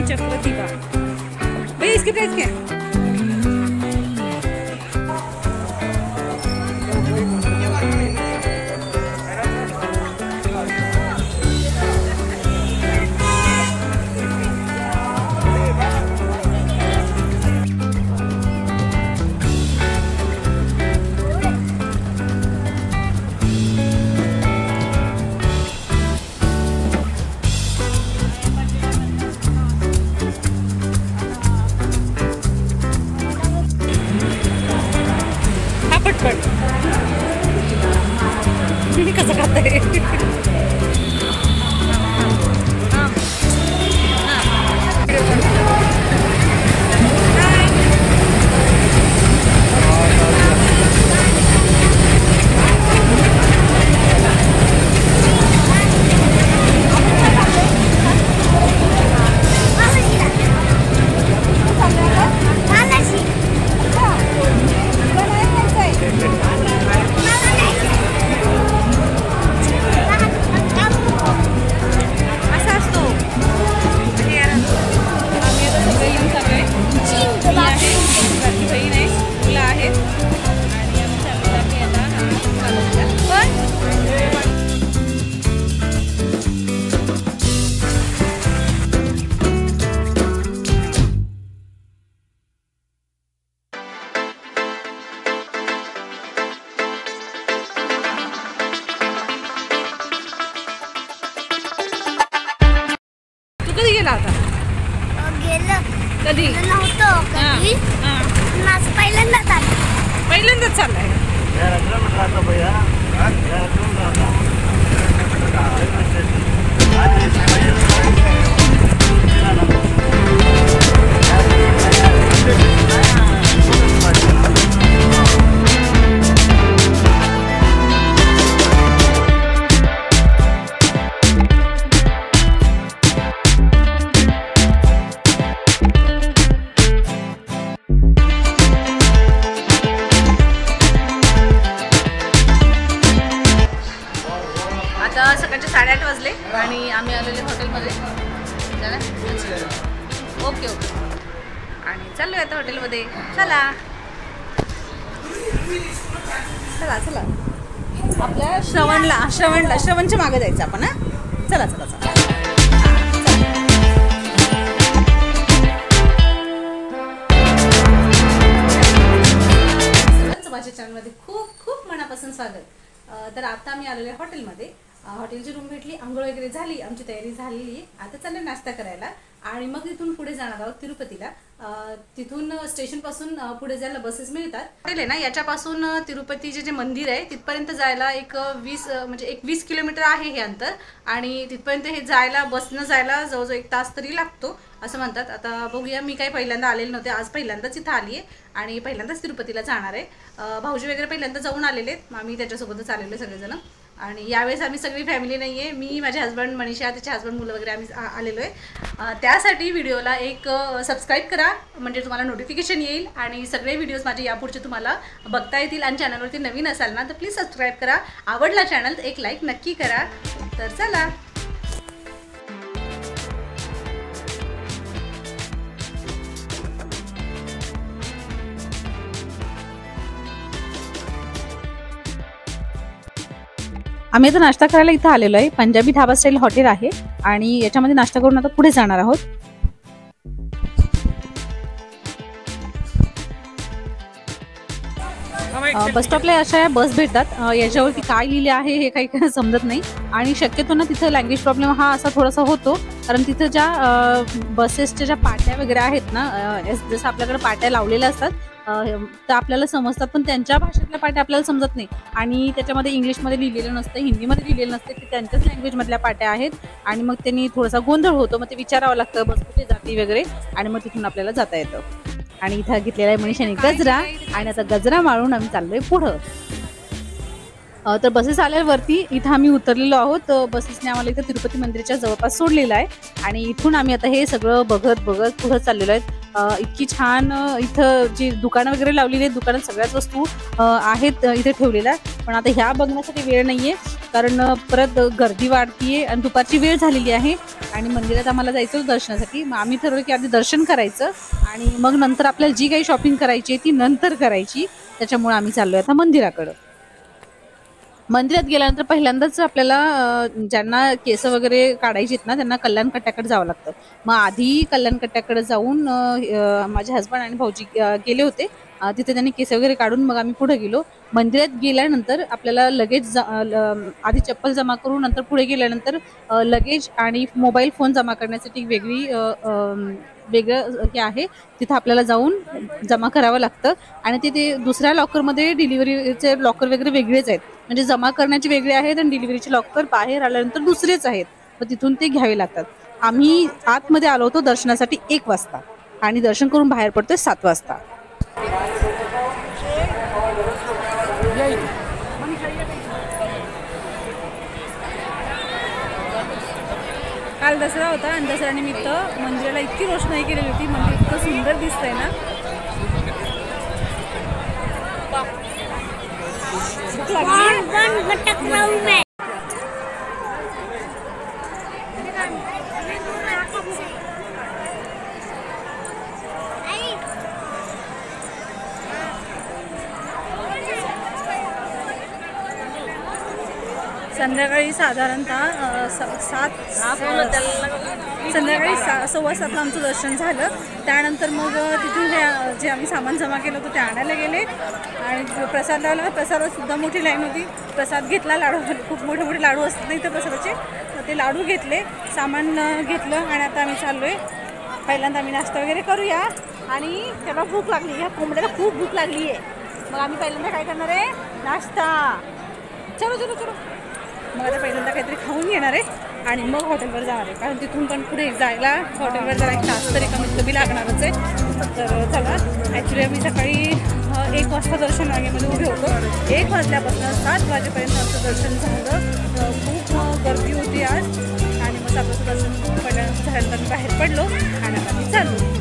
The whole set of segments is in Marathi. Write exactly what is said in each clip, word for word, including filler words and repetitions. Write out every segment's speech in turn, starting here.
चक्रदिवा भाई, इसकी प्राइस क्या है? कसं खाते गेला आता गेलं कधी नव्हतं कधी माझ पहिल्यांदाच आलं पहिल्यांदाच चाललाय सकाळचे साडेआठ वाजले आणि आम्ही आलेले हॉटेलमध्ये. ओके ओके आणि चाललोय आता हॉटेलमध्ये. चला चला चला आपल्या श्रवणला श्रवणला श्रवणच्या मागे जायचं आपण. हा चला चला चला. माझ्या चॅनलमध्ये खूप खूप मनापासून स्वागत. तर आता आम्ही आलेलो आहे हॉटेलमध्ये. हॉटेलची रूम भेटली, आंघोळ वगैरे झाली, आमची तयारी झालेली. आता चाललं नाश्ता करायला आणि मग तिथून पुढे जाणार आहोत तिरुपतीला. तिथून स्टेशनपासून पुढे जायला बसेस मिळतात. हॉटेल आहे ना, याच्यापासून तिरुपतीचे जे मंदिर आहे तिथपर्यंत जायला एक वीस म्हणजे एक वीस किलोमीटर आहे हे अंतर. आणि तिथपर्यंत हे जायला बसनं जायला जवळजवळ एक तास तरी लागतो असं म्हणतात. आता बघूया, मी काही पहिल्यांदा आलेले नव्हते, आज पहिल्यांदाच इथं आली आहे आणि पहिल्यांदाच तिरुपतीला जाणार आहे. भाऊजी वगैरे पहिल्यांदा जाऊन आलेले आहेत, आम्ही त्याच्यासोबतच आलेलो आहे सगळेजण. आणि यावेळेस आम्ही सगळी फॅमिली नाही आहे, मी माझे हस्बंड मनीषा त्याचे हस्बंड मुलं वगैरे आम्ही आलेलो आहे. त्यासाठी व्हिडिओला एक सबस्क्राईब करा म्हणजे तुम्हाला नोटिफिकेशन येईल आणि सगळे व्हिडिओज माझे यापुढचे तुम्हाला बघता येतील. आणि चॅनलवरती नवीन असाल ना तर प्लीज सबस्क्राईब करा. आवडला चॅनल तर एक लाईक नक्की करा. तर चला. आम्ही आता नाश्ता करायला इथं आलेलो आहे. पंजाबी ढाबा स्टाईल हॉटेल आहे आणि याच्यामध्ये नाश्ता करून आता पुढे जाणार आहोत. बस स्टॉपला अशा बस भेटतात. याच्यावरती काय लिहिले आहे हे काही समजत नाही आणि शक्यतो ना तिथं लँग्वेज प्रॉब्लेम हा असा थोडासा होतो, कारण तिथं ज्या बसेसच्या ज्या पाट्या वगैरे आहेत ना, जसं आपल्याकडे पाट्या लावलेल्या असतात तर आपल्याला समजतात, पण त्यांच्या भाषेतल्या पाट्या आपल्याला समजत नाही आणि त्याच्यामध्ये इंग्लिशमध्ये लिहिलेलं नसतं, हिंदीमध्ये लिहिलेलं नसतं, ते त्यांच्याच लँग्वेजमधल्या पाट्या आहेत आणि मग त्यांनी थोडासा गोंधळ होतो. मग ते विचारावं लागतं बस कुठे जाते वगैरे आणि मग तिथून आपल्याला जाता येतं. आणि इथं घेतलेला आहे मनीषाने गजरा आणि आता गजरा मारून आम्ही चाललोय पुढं. तर बसेस आल्यावरती इथं आम्ही उतरलेलो आहोत. बसेसने आम्हाला इथं तिरुपती मंदिराच्या जवळपास सोडलेलं आहे आणि इथून आम्ही आता हे सगळं बघत बघत पुढं चाललेलो आहे. इतकी छान इथं जी दुकानं वगैरे लावलेली आहेत, दुकानात सगळ्याच वस्तू आहेत इथे ठेवलेल्या. पण आता ह्या बघण्यासाठी वेळ नाहीये, कारण परत गर्दी वाढतीये आणि दुपारची वेळ झालेली आहे आणि मंदिरात आम्हाला जायचं होतं दर्शनासाठी. मग आम्ही ठरवलं की आधी दर्शन करायचं आणि मग नंतर आपल्याला जी काही शॉपिंग करायची आहे ती नंतर करायची. त्याच्यामुळे आम्ही चाललोय आता मंदिराकडं. मंदिरात गेल्यानंतर पहिल्यांदाच आपल्याला ज्यांना केस वगैरे काढायची आहेत ना त्यांना कल्याण कट्ट्याकडे जावं लागतं. मग आधी कल्याण कट्ट्याकडे जाऊन माझे हस्बंड आणि भाऊजी गेले होते. तिथे त्यांनी केस वगैरे काढून मग आम्ही पुढे गेलो. मंदिरात गेल्यानंतर आपल्याला लगेज आधी चप्पल जमा करून नंतर पुढे गेल्यानंतर लगेज आणि मोबाईल फोन जमा करण्यासाठी वेगळी वेगळं हे आहे, तिथं आपल्याला जाऊन जमा करावं लागतं. आणि तिथे दुसऱ्या लॉकरमध्ये डिलिव्हरीचे लॉकर वगैरे वेगळेच आहेत, म्हणजे जमा करण्याचे वेगळे आहेत आणि डिलिव्हरीचे लॉकर बाहेर आल्यानंतर दुसरेच आहेत. मग तिथून ते घ्यावे लागतात. आम्ही आतमध्ये आलो होतो दर्शनासाठी एक वाजता आणि दर्शन करून बाहेर पडतोय सात वाजता. काल दसरा होता आणि दसऱ्यानिमित्त मंदिराला इतकी रोषणाई केलेली होती, मंदिर इतकं सुंदर दिसतंय ना. संध्याकाळी साधारणतः सात संध्याकाळी सा सव्वा सातला आमचं दर्शन झालं. त्यानंतर मग तिथून जे आम्ही सामान जमा केलं होतं ते आणायला गेले आणि प्रसाद लावला. प्रसादात सुद्धा मोठी लाईन होती. प्रसाद घेतला, लाडू खूप मोठे मोठे लाडू असतात नाही तर प्रसादाचे, ते लाडू घेतले, सामान घेतलं आणि आता आम्ही चाललो आहे. पहिल्यांदा आम्ही नाश्ता वगैरे करूया आणि त्याला भूक लागली, ह्या कोंबड्याला खूप भूक लागली आहे. मग आम्ही पहिल्यांदा काय करणार आहे, नाश्ता. चलो चलो चलो मग आता पहिल्यांदा काहीतरी खाऊन येणार आहे आणि मग हॉटेलवर जाणार आहे, कारण तिथून पण पुढे जायला हॉटेलवर जरा एक तास तरी कमीत कमी लागणारच आहे. तर चला, ॲक्च्युली आम्ही सकाळी एक वाजता दर्शन रांगेमध्ये उभे होतो. एक वाजल्यापासून सात वाजेपर्यंत आमचं दर्शन झालं. खूप गर्दी होती आज आणि मग आपलं दर्शन पहिल्यांदा झाल्यानंतर बाहेर पडलो आणि आता आम्ही चाललो.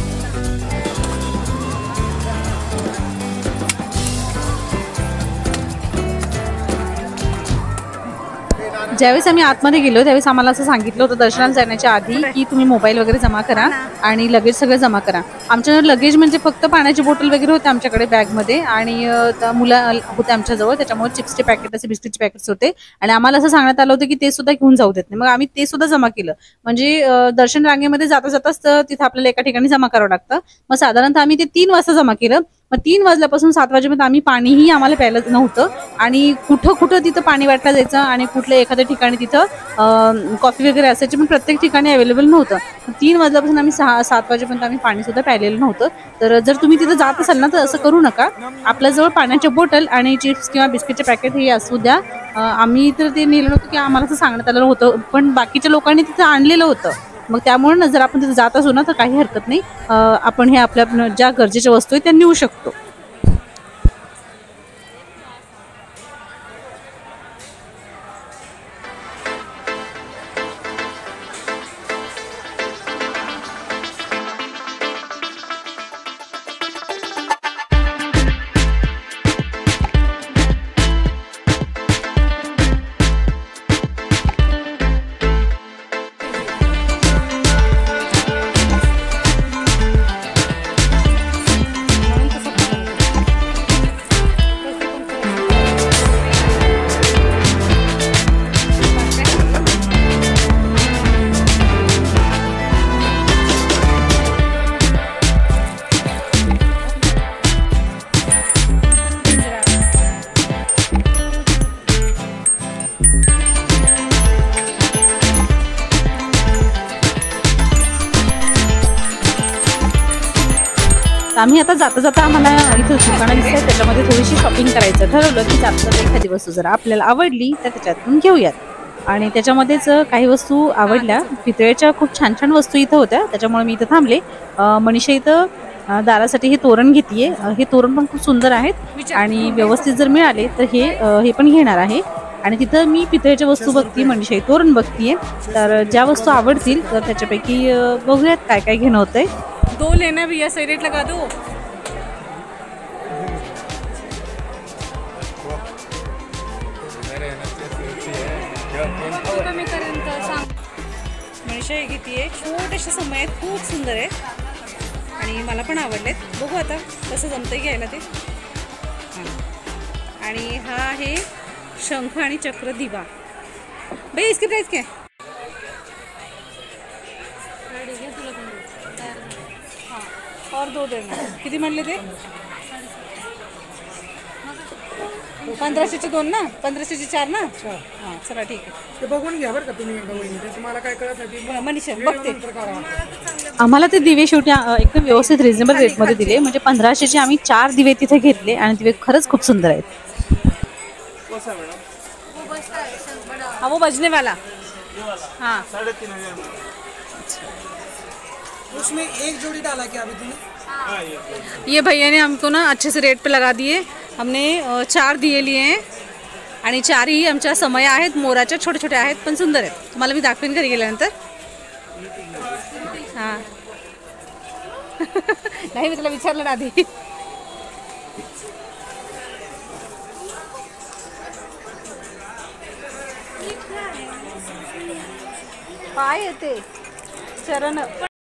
ज्यावेळेस आम्ही आतमध्ये गेलो त्यावेळेस आम्हाला असं सांगितलं होतं दर्शनाला जाण्याच्या आधी की तुम्ही मोबाईल वगैरे जमा करा आणि लगेज सगळं जमा करा. आमच्याकडे लगेज म्हणजे फक्त पाण्याची बॉटल वगैरे होते आमच्याकडे बॅगमध्ये आणि मुलं होते आमच्याजवळ, त्याच्यामुळे चिप्सचे पॅकेट असे बिस्किटचे पॅकेट्स होते आणि आम्हाला असं सांगण्यात आलं होतं की ते सुद्धा घेऊन जाऊ देत नाही. मग आम्ही ते सुद्धा जमा केलं, म्हणजे दर्शन रांगेमध्ये जाता जाताच तिथं आपल्याला एका ठिकाणी जमा करावं लागतं. मग साधारणतः आम्ही ते तीन वाजता जमा केलं. मग तीन वाजल्यापासून सात वाजेपर्यंत आम्ही पाणीही आम्हाला प्यायला नव्हतं आणि कुठं कुठं तिथं पाणी वाटलं जायचं आणि कुठल्या एखाद्या ठिकाणी तिथं कॉफी वगैरे असायची, पण प्रत्येक ठिकाणी अवेलेबल नव्हतं. तीन वाजल्यापासून आम्ही सहा सात वाजेपर्यंत आम्ही पाणी सुद्धा प्यायलेलं नव्हतं. तर जर तुम्ही तिथं जात असाल ना तर असं करू नका. आपल्याजवळ पाण्याच्या बॉटल आणि चिप्स किंवा बिस्किटचे पॅकेट हे असू द्या. आम्ही तर ते नेलं नव्हतं की आम्हाला असं सांगण्यात आलेलं होतं, पण बाकीच्या लोकांनी तिथं आणलेलं होतं. मग त्यामुळे ना जर आपण तिथे जात असू ना तर काही हरकत नाही, आपण हे आपल्या ज्या गरजेच्या वस्तू आहेत त्या नेऊ शकतो. आम्ही आता जाता जाता आम्हाला इथं दुकानं दिसतात, त्याच्यामध्ये थोडीशी शॉपिंग करायचं ठरवलं की जाता एखादी वस्तू जर आपल्याला आवडली तर त्याच्यातून घेऊयात. आणि त्याच्यामध्येच काही वस्तू आवडल्या. पितळेच्या खूप छान छान वस्तू इथं होत्या, त्याच्यामुळे मी इथं थांबले. मनीषा इथं दारासाठी हे तोरण घेतीये. हे तोरण पण खूप सुंदर आहेत आणि व्यवस्थित जर मिळाले तर हे हे पण घेणार आहे. आणि तिथं मी पितळेच्या वस्तू बघते, मनीषा तोरण बघतीये. तर ज्या वस्तू आवडतील तर त्याच्यापैकी बघूयात काय काय घेणं होतंय. दो लेना भैया, सही रेट लगा दो। कमी करेन तर सांग। मनीषा हे घेतीये, छोटेसे समय आहेत, खूप सुंदर आहेत आणि मला पण आवडलेत। बघू आता कसं जमतंय घ्यायला ते। आणि हा आहे शंख आणि चक्र दिवा। भाई इसकी प्राइस क्या है? हाँ और दो देना। किती म्हणले ते? पंधराशेचे दोन ना, पंधराशेचे चार ना। हां चला ठीक आहे, ते बघून घ्या बरं का तुम्ही एकदा वहिनी, ते तुम्हाला काय कळत नाही मनीषा बघते। आम्हाला ते दिवे शेवटी एकदम व्यवस्थित रिजनेबल रेटमध्ये दिले, म्हणजे पंधराशेचे आम्ही चार दिवे तिथे घेतले आणि दिवे खरंच खूप सुंदर आहेत। हाँ वो बजने वाला, हाँ साढ़े तीन हजार उसमें एक जोड़ी डाला क्या अभी तूने? ये भैया ने हमको ना अच्छे से रेट पे लगा दिए। हमने चार दिए लिए हैं आणि चारही आमच्या समय आहेत, मोराच्या छोटे छोटे आहेत पण सुंदर आहेत। तुम्हाला मी दाखवेन घरी गेल्यानंतर। हां नाही मी तुला विचारलं ना आधी। पाय येते चरण।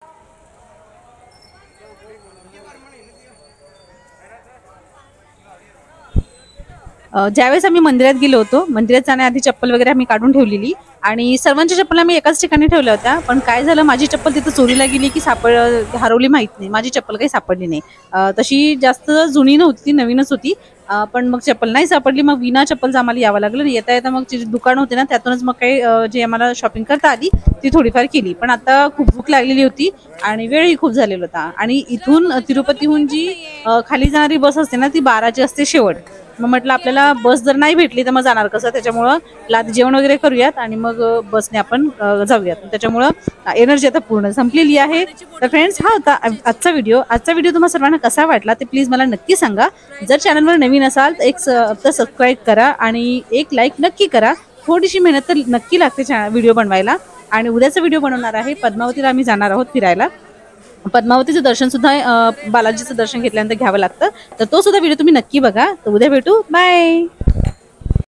ज्यावेळेस आम्ही मंदिरात गेलो होतो, मंदिरात जाण्याआधी चप्पल वगैरे आम्ही काढून ठेवलेली आणि सर्वांच्या चप्पल आम्ही एकाच ठिकाणी ठेवल्या होत्या। पण काय झालं, माझी चप्पल तिथं चोरीला गेली की सापड हरवली माहीत नाही, माझी चप्पल काही सापडली नाही। तशी जास्त जुनी नव्हती, ती नवीनच होती, पण मग चप्पल नाही सापडली। मग विना चप्पलच आम्हाला यावं लागलं। येता येता मग जी दुकान होते ना त्यातूनच मग काही जे आम्हाला शॉपिंग करता आली ती थोडीफार केली। पण आता खूप भूक लागलेली होती आणि वेळही खूप झालेला होता आणि इथून तिरुपतीहून जी खाली जाणारी बस असते ना ती बाराची असते शेवट। मग म्हटलं आपल्याला बस जर नाही भेटली तर मग जाणार कसं, त्याच्यामुळं लाद जेवण वगैरे करूयात आणि मग बसने आपण जाऊयात। त्याच्यामुळं एनर्जी आता पूर्ण संपलेली आहे। तर फ्रेंड्स हा होता आजचा व्हिडिओ। आजचा व्हिडिओ तुम्हाला सर्वांना कसा वाटला ते प्लीज मला नक्की सांगा। जर चॅनलवर नवीन असाल तर एक तर सबस्क्राईब करा आणि एक लाईक नक्की करा। थोडीशी मेहनत तर नक्की लागते व्हिडिओ बनवायला। आणि उद्याचा व्हिडिओ बनवणार आहे पद्मावतीला आम्ही जाणार आहोत फिरायला। पद्मावतीचं दर्शन सुद्धा बालाजीचं दर्शन घेतल्यानंतर घ्यावं लागतं, तर तो सुद्धा व्हिडिओ तुम्ही नक्की बघा। तर उद्या भेटू, बाय।